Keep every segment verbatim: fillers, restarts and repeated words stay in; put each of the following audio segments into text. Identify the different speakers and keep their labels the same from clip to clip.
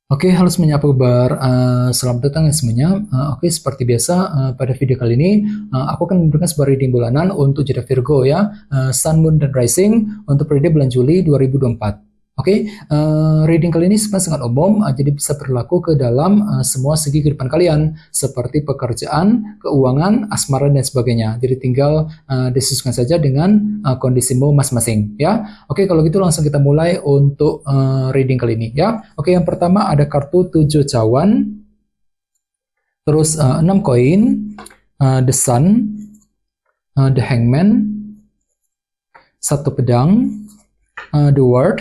Speaker 1: Oke, halo semuanya, apa kabar? Uh, selamat datang ya semuanya. Uh, Oke, seperti biasa uh, pada video kali ini uh, aku akan memberikan sebuah reading bulanan untuk zodiak Virgo ya, uh, Sun, Moon, dan Rising untuk periode bulan Juli dua ribu dua puluh empat. Oke, uh, reading kali ini sebenarnya sangat umum, uh, jadi bisa berlaku ke dalam uh, semua segi kehidupan kalian, seperti pekerjaan, keuangan, asmara, dan sebagainya. Jadi tinggal uh, disesuaikan saja dengan uh, kondisimu masing-masing ya. Oke, kalau gitu langsung kita mulai untuk uh, reading kali ini ya. Oke, yang pertama ada kartu tujuh cawan, terus uh, enam koin, uh, the sun, uh, the hangman, satu pedang, uh, the world,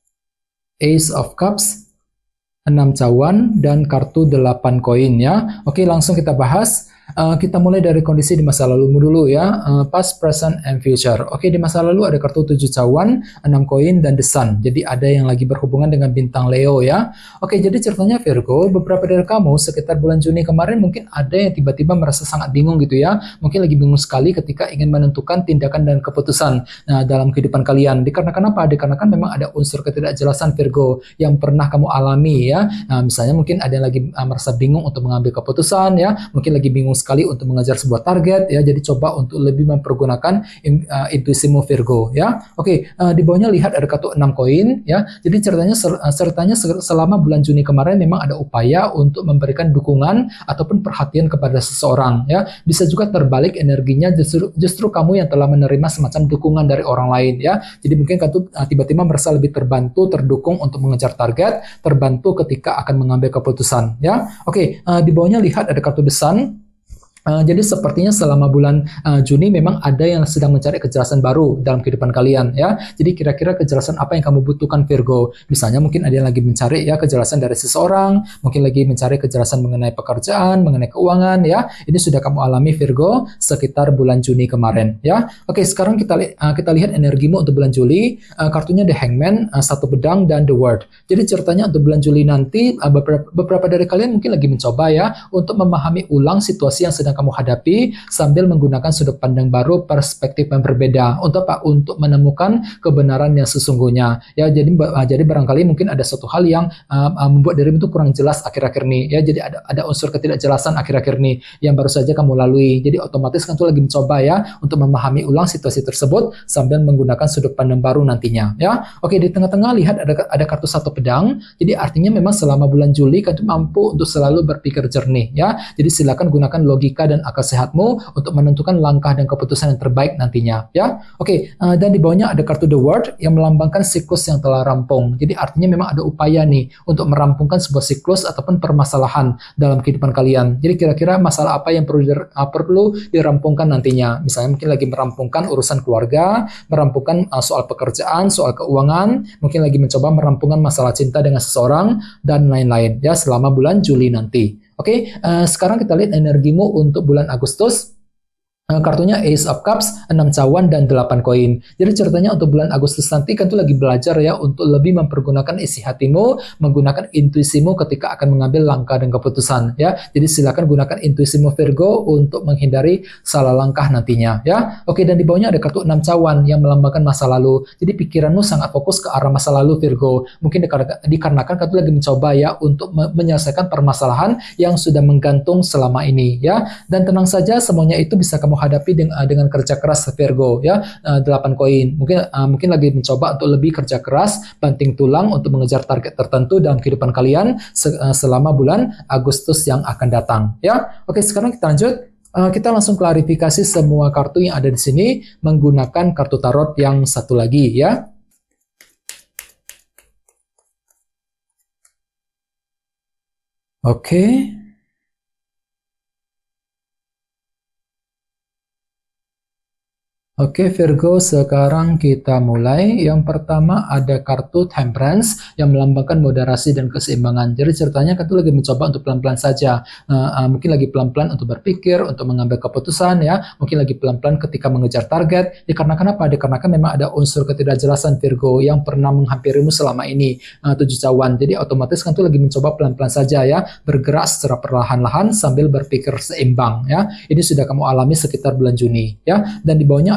Speaker 1: Ace of Cups, enam cawan, dan kartu delapan koin ya. Oke, langsung kita bahas. Uh, kita mulai dari kondisi di masa lalumu dulu ya, uh, past, present, and future. Oke, di masa lalu ada kartu tujuh cawan, enam koin, dan the sun. Jadi ada yang lagi berhubungan dengan bintang Leo ya. Oke, jadi ceritanya Virgo, beberapa dari kamu sekitar bulan Juni kemarin mungkin ada yang tiba-tiba merasa sangat bingung gitu ya. Mungkin lagi bingung sekali ketika ingin menentukan tindakan dan keputusan nah, dalam kehidupan kalian. Dikarenakan apa? Dikarenakan memang ada unsur ketidakjelasan Virgo yang pernah kamu alami ya. Nah, misalnya mungkin ada yang lagi uh, merasa bingung untuk mengambil keputusan ya. Mungkin lagi bingung sekali untuk mengejar sebuah target ya, jadi coba untuk lebih mempergunakan uh, intuisimu Virgo ya. Oke, uh, di bawahnya lihat ada kartu enam koin ya. Jadi ceritanya uh, ceritanya selama bulan Juni kemarin memang ada upaya untuk memberikan dukungan ataupun perhatian kepada seseorang ya. Bisa juga terbalik energinya, justru justru kamu yang telah menerima semacam dukungan dari orang lain ya. Jadi mungkin kamu uh, tiba-tiba merasa lebih terbantu, terdukung untuk mengejar target, terbantu ketika akan mengambil keputusan ya. Oke, uh, di bawahnya lihat ada kartu The Sun. Uh, jadi sepertinya selama bulan uh, Juni memang ada yang sedang mencari kejelasan baru dalam kehidupan kalian ya. Jadi kira-kira kejelasan apa yang kamu butuhkan Virgo? Misalnya mungkin ada yang lagi mencari ya kejelasan dari seseorang, mungkin lagi mencari kejelasan mengenai pekerjaan, mengenai keuangan ya. Ini sudah kamu alami Virgo sekitar bulan Juni kemarin ya. Oke, sekarang kita li uh, kita lihat energimu untuk bulan Juli. Uh, kartunya The Hangman, uh, satu pedang, dan The World. Jadi ceritanya untuk bulan Juli nanti uh, beberapa, beberapa dari kalian mungkin lagi mencoba ya untuk memahami ulang situasi yang sedang kamu hadapi sambil menggunakan sudut pandang baru, perspektif yang berbeda untuk apa? Untuk menemukan kebenaran yang sesungguhnya. Ya, jadi uh, jadi barangkali mungkin ada suatu hal yang uh, uh, membuat dirimu itu kurang jelas akhir-akhir ini. Ya, jadi ada ada unsur ketidakjelasan akhir-akhir ini yang baru saja kamu lalui. Jadi otomatis kan tuh lagi mencoba ya untuk memahami ulang situasi tersebut sambil menggunakan sudut pandang baru nantinya. Ya, oke, di tengah-tengah lihat ada ada kartu satu pedang. Jadi artinya memang selama bulan Juli kan mampu untuk selalu berpikir jernih. Ya, jadi silakan gunakan logika dan akal sehatmu untuk menentukan langkah dan keputusan yang terbaik nantinya ya. Oke, uh, dan di bawahnya ada kartu The World yang melambangkan siklus yang telah rampung. Jadi artinya memang ada upaya nih untuk merampungkan sebuah siklus ataupun permasalahan dalam kehidupan kalian. Jadi kira-kira masalah apa yang perlu dir uh, perlu dirampungkan nantinya. Misalnya mungkin lagi merampungkan urusan keluarga, merampungkan uh, soal pekerjaan, soal keuangan, mungkin lagi mencoba merampungkan masalah cinta dengan seseorang dan lain-lain ya selama bulan Juli nanti. Oke, okay, uh, sekarang kita lihat energimu untuk bulan Agustus. Uh, kartunya Ace of Cups, enam cawan, dan delapan koin. Jadi ceritanya untuk bulan Agustus nanti kan tuh lagi belajar ya untuk lebih mempergunakan isi hatimu, menggunakan intuisimu ketika akan mengambil langkah dan keputusan ya. Jadi silakan gunakan intuisimu Virgo untuk menghindari salah langkah nantinya ya. Oke, dan di bawahnya ada kartu enam cawan yang melambangkan masa lalu. Jadi pikiranmu sangat fokus ke arah masa lalu Virgo. Mungkin dikarenakan kan tuh lagi mencoba ya untuk me menyelesaikan permasalahan yang sudah menggantung selama ini ya. Dan tenang saja, semuanya itu bisa kamu hadapi dengan, dengan kerja keras Virgo ya. uh, delapan koin mungkin uh, mungkin lagi mencoba untuk lebih kerja keras, banting tulang untuk mengejar target tertentu dalam kehidupan kalian se uh, selama bulan Agustus yang akan datang ya. Oke, sekarang kita lanjut. Uh, kita langsung klarifikasi semua kartu yang ada di sini menggunakan kartu tarot yang satu lagi ya. Oke. Okay. Oke Virgo, sekarang kita mulai. Yang pertama ada kartu Temperance yang melambangkan moderasi dan keseimbangan. Jadi ceritanya kan tuh lagi mencoba untuk pelan-pelan saja. Uh, uh, mungkin lagi pelan-pelan untuk berpikir, untuk mengambil keputusan ya. Mungkin lagi pelan-pelan ketika mengejar target. Dikarenakan apa? Dikarenakan memang ada unsur ketidakjelasan Virgo yang pernah menghampirimu selama ini. Uh, tujuh cawan. Jadi otomatis kan tuh lagi mencoba pelan-pelan saja ya. Bergerak secara perlahan-lahan sambil berpikir seimbang ya. Ini sudah kamu alami sekitar bulan Juni ya. Dan di bawahnya ada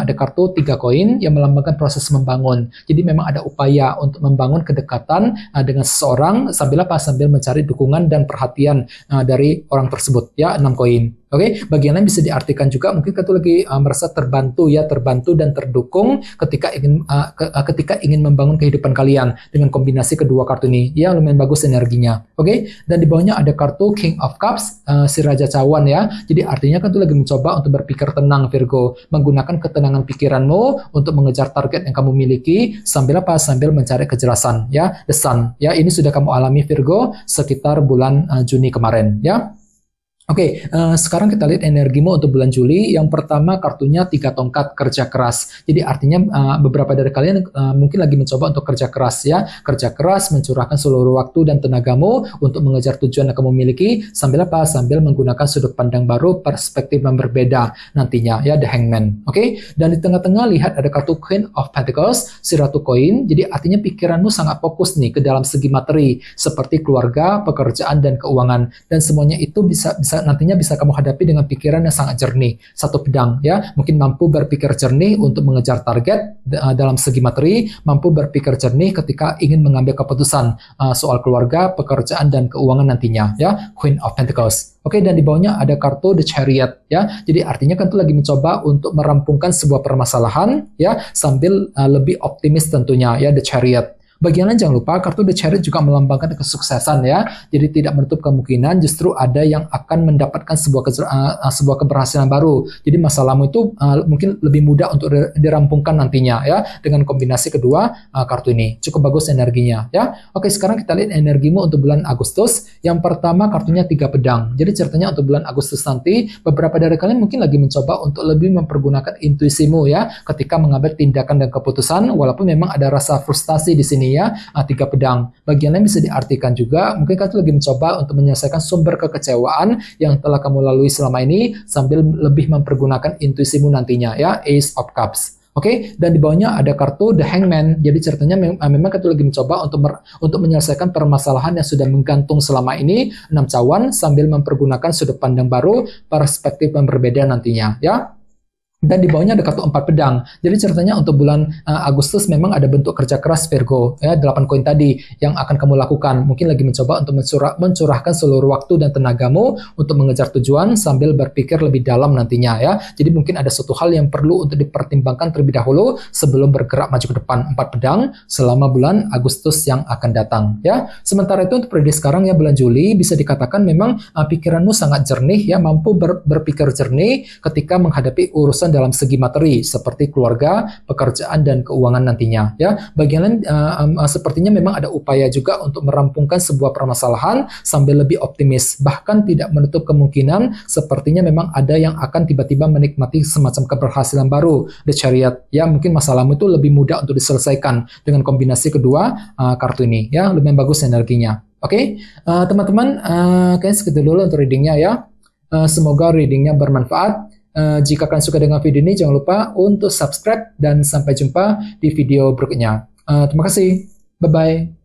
Speaker 1: ada kartu tiga koin yang melambangkan proses membangun. Jadi memang ada upaya untuk membangun kedekatan uh, dengan seseorang sambil apa? Sambil mencari dukungan dan perhatian uh, dari orang tersebut ya, enam koin. Oke, okay? Bagian lain bisa diartikan juga mungkin kartu lagi uh, merasa terbantu ya, terbantu dan terdukung ketika ingin uh, ke, uh, ketika ingin membangun kehidupan kalian dengan kombinasi kedua kartu ini. Ya, lumayan bagus energinya. Oke, okay? Dan di bawahnya ada kartu King of Cups, uh, si Raja Cawan ya. Jadi artinya kan tuh lagi mencoba untuk berpikir tenang Virgo, menggunakan ketenangan pikiranmu untuk mengejar target yang kamu miliki sambil apa? Sambil mencari kejelasan ya. The Sun ya, ini sudah kamu alami Virgo sekitar bulan uh, Juni kemarin ya. Oke, okay, uh, sekarang kita lihat energimu untuk bulan Juli. Yang pertama kartunya tiga tongkat, kerja keras. Jadi artinya uh, beberapa dari kalian uh, mungkin lagi mencoba untuk kerja keras ya. Kerja keras, mencurahkan seluruh waktu dan tenagamu untuk mengejar tujuan yang kamu miliki. Sambil apa? Sambil menggunakan sudut pandang baru, perspektif yang berbeda nantinya ya, The Hangman. Oke, okay? Dan di tengah-tengah lihat ada kartu Queen of Pentacles, si Ratu Koin. Jadi artinya pikiranmu sangat fokus nih ke dalam segi materi, seperti keluarga, pekerjaan, dan keuangan. Dan semuanya itu bisa bisa nantinya bisa kamu hadapi dengan pikiran yang sangat jernih. Satu pedang ya, mungkin mampu berpikir jernih untuk mengejar target uh, dalam segi materi, mampu berpikir jernih ketika ingin mengambil keputusan uh, soal keluarga, pekerjaan, dan keuangan nantinya ya, Queen of Pentacles. Oke, dan di bawahnya ada kartu The Chariot ya. Jadi artinya kan tuh lagi mencoba untuk merampungkan sebuah permasalahan ya, sambil uh, lebih optimis tentunya ya, The Chariot. Bagian lain jangan lupa kartu The Chariot juga melambangkan kesuksesan ya. Jadi tidak menutup kemungkinan justru ada yang akan mendapatkan sebuah uh, sebuah keberhasilan baru. Jadi masalahmu itu uh, mungkin lebih mudah untuk dirampungkan nantinya ya dengan kombinasi kedua uh, kartu ini. Cukup bagus energinya ya. Oke, sekarang kita lihat energimu untuk bulan Agustus. Yang pertama kartunya tiga pedang. Jadi ceritanya untuk bulan Agustus nanti beberapa dari kalian mungkin lagi mencoba untuk lebih mempergunakan intuisimu ya ketika mengambil tindakan dan keputusan, walaupun memang ada rasa frustasi di sini ya, tiga pedang. Bagian lain bisa diartikan juga mungkin kamu lagi mencoba untuk menyelesaikan sumber kekecewaan yang telah kamu lalui selama ini sambil lebih mempergunakan intuisimu nantinya ya, Ace of Cups. Oke, okay? Dan di bawahnya ada kartu The Hangman. Jadi ceritanya mem memang kita lagi mencoba untuk untuk menyelesaikan permasalahan yang sudah menggantung selama ini, enam cawan, sambil mempergunakan sudut pandang baru, perspektif yang berbeda nantinya ya. Dan di bawahnya ada kartu empat pedang. Jadi ceritanya untuk bulan uh, Agustus memang ada bentuk kerja keras Virgo ya, delapan koin tadi yang akan kamu lakukan. Mungkin lagi mencoba untuk mencurah, mencurahkan seluruh waktu dan tenagamu untuk mengejar tujuan sambil berpikir lebih dalam nantinya ya. Jadi mungkin ada suatu hal yang perlu untuk dipertimbangkan terlebih dahulu sebelum bergerak maju ke depan. Empat pedang selama bulan Agustus yang akan datang ya. Sementara itu untuk periode sekarang ya, bulan Juli bisa dikatakan memang uh, pikiranmu sangat jernih ya, mampu ber, berpikir jernih ketika menghadapi urusan dalam segi materi seperti keluarga, pekerjaan, dan keuangan nantinya ya. Bagian lain uh, um, uh, sepertinya memang ada upaya juga untuk merampungkan sebuah permasalahan sambil lebih optimis, bahkan tidak menutup kemungkinan sepertinya memang ada yang akan tiba-tiba menikmati semacam keberhasilan baru, The Chariot ya. Mungkin masalahmu itu lebih mudah untuk diselesaikan dengan kombinasi kedua uh, kartu ini ya, lumayan bagus energinya. Oke, okay? uh, teman-teman, uh, kayaknya segitu dulu untuk readingnya ya. Uh, semoga readingnya bermanfaat. Uh, jika kalian suka dengan video ini, jangan lupa untuk subscribe dan sampai jumpa di video berikutnya. Uh, terima kasih. Bye-bye.